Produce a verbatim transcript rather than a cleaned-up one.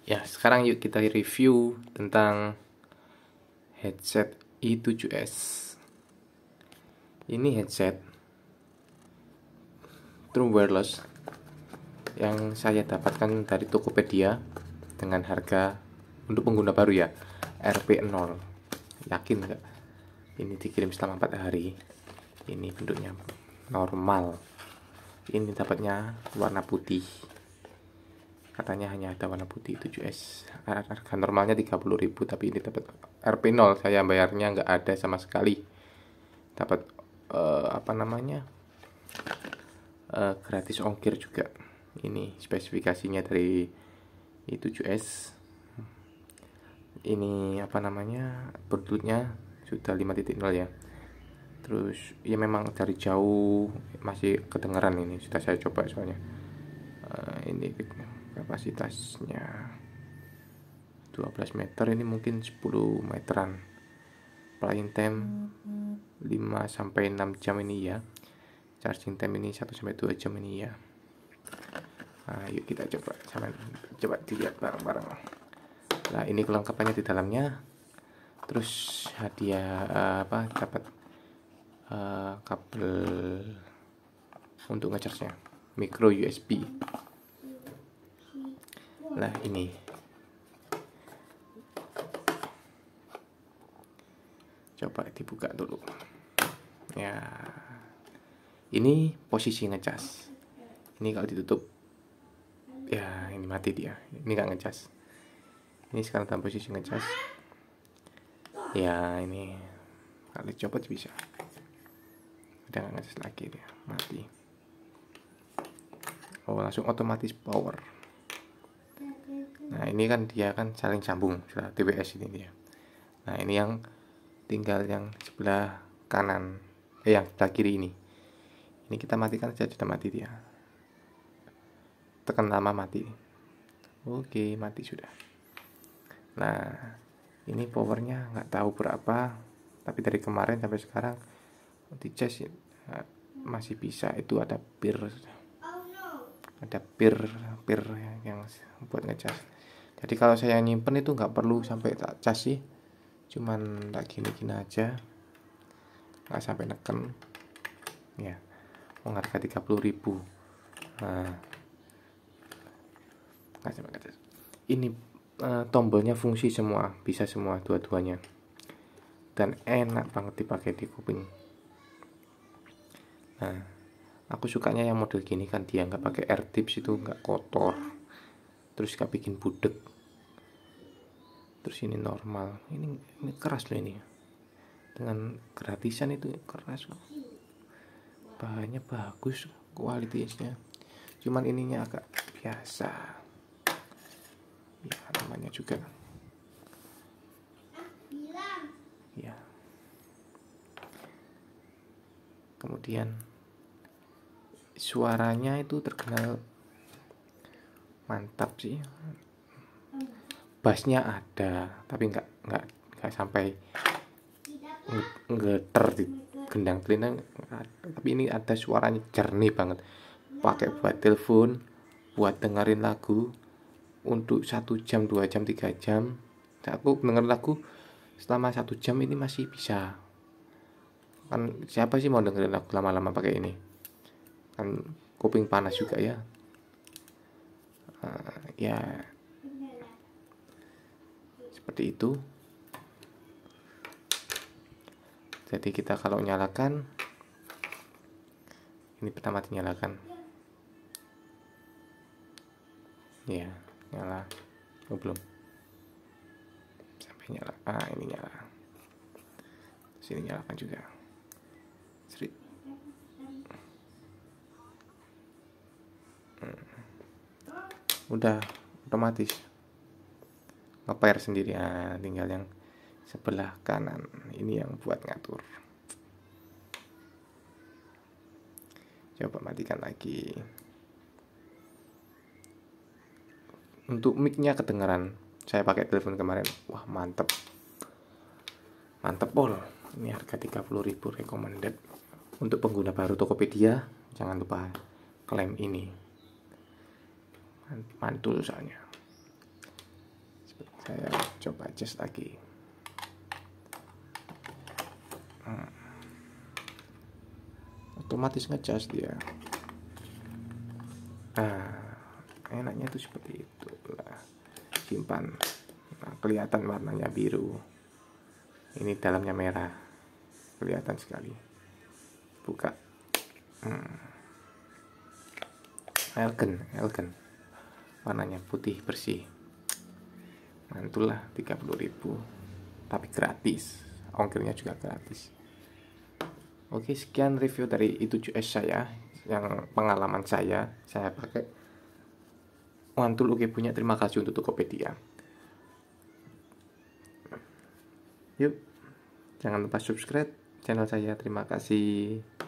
Ya, sekarang yuk kita review tentang headset i tujuh s. Ini headset True Wireless yang saya dapatkan dari Tokopedia dengan harga untuk pengguna baru ya, R P nol. Yakin nggak? Ini dikirim selama empat hari. Ini bentuknya normal. Ini dapatnya warna putih. Katanya hanya ada warna putih tujuh s. Harga normalnya tiga puluh ribu, tapi ini dapat R P nol. Saya bayarnya nggak ada sama sekali. Dapat uh, apa namanya? Uh, gratis ongkir juga. Ini spesifikasinya dari i tujuh s. Ini apa namanya? Bluetoothnya sudah lima titik nol ya. Terus ya memang dari jauh masih kedengaran, ini sudah saya coba soalnya. Uh, ini kapasitasnya dua belas meter, ini mungkin sepuluh meteran. Playing time lima sampai enam jam ini ya. Charging time ini satu sampai dua jam ini ya. Nah, yuk kita coba sama coba dilihat bareng-bareng. Nah, ini kelengkapannya di dalamnya. Terus hadiah uh, apa dapat uh, kabel untuk ngecasnya, micro U S B. Nah, ini coba dibuka dulu ya. Ini posisi ngecas. Ini kalau ditutup ya ini mati dia, ini nggak ngecas. Ini sekarang dalam posisi ngecas ya. Ini kalau copot bisa, udah nggak ngecas lagi, dia mati. Oh, langsung otomatis power. Nah, ini kan dia kan saling sambung, sudah T W S ini dia. Nah, ini yang tinggal yang sebelah kanan, eh yang sebelah kiri ini. Ini kita matikan saja, sudah mati dia. Tekan lama mati. Oke, mati sudah. Nah, ini powernya nggak tahu berapa, tapi dari kemarin sampai sekarang dicas masih bisa. Itu ada pir, ada pir pir yang buat ngecas. Jadi kalau saya nyimpen itu nggak perlu sampai tak cas sih, cuman tak gini-gini aja, nggak sampai neken ya. Oh, harga tiga puluh ribu. Nah, nggak sampai ngecas. Ini uh, tombolnya fungsi semua, bisa semua dua-duanya, dan enak banget dipakai di kuping. Nah, aku sukanya yang model gini kan, dia nggak pakai air tips, itu nggak kotor, terus nggak bikin budek. Terus ini normal, ini ini keras loh, ini dengan gratisan itu keras loh. Bahannya bagus, kualitasnya, cuman ininya agak biasa ya, namanya juga ya. Kemudian suaranya itu terkenal mantap sih. Bassnya ada, tapi nggak nggak nggak sampai ngeter di gendang telinga, tapi ini ada suaranya jernih banget. Pakai buat telepon, buat dengerin lagu untuk satu jam, dua jam, tiga jam. Aku denger lagu selama satu jam ini masih bisa. Kan siapa sih mau dengerin lagu lama-lama pakai ini? Kan kuping panas juga ya. Uh, ya seperti itu. Jadi kita kalau nyalakan, ini pertama dinyalakan ya, nyala. Oh, belum sampai nyala. Ah, ini nyala. Sini nyalakan juga. Seri. Hmm. Udah otomatis nge-pair sendiri. Nah, tinggal yang sebelah kanan ini yang buat ngatur. Coba matikan lagi. Untuk mic-nya kedengeran. Saya pakai telepon kemarin. Wah, mantep. Mantep pol. Ini harga tiga puluh ribu, recommended. Untuk pengguna baru Tokopedia, jangan lupa klaim ini. Mantul soalnya. Saya coba adjust lagi. hmm. Otomatis ngecas dia. Nah, enaknya tuh seperti itu lah. Simpan. Nah, kelihatan warnanya biru. Ini dalamnya merah, kelihatan sekali. Buka. hmm. Elegan, elegan. Warnanya putih bersih. Mantul lah, tiga puluh ribu, tapi gratis. Ongkirnya juga gratis. Oke, sekian review dari i tujuh S saya, yang pengalaman saya saya pakai mantul. Oke punya, terima kasih untuk Tokopedia. Yuk, jangan lupa subscribe channel saya. Terima kasih.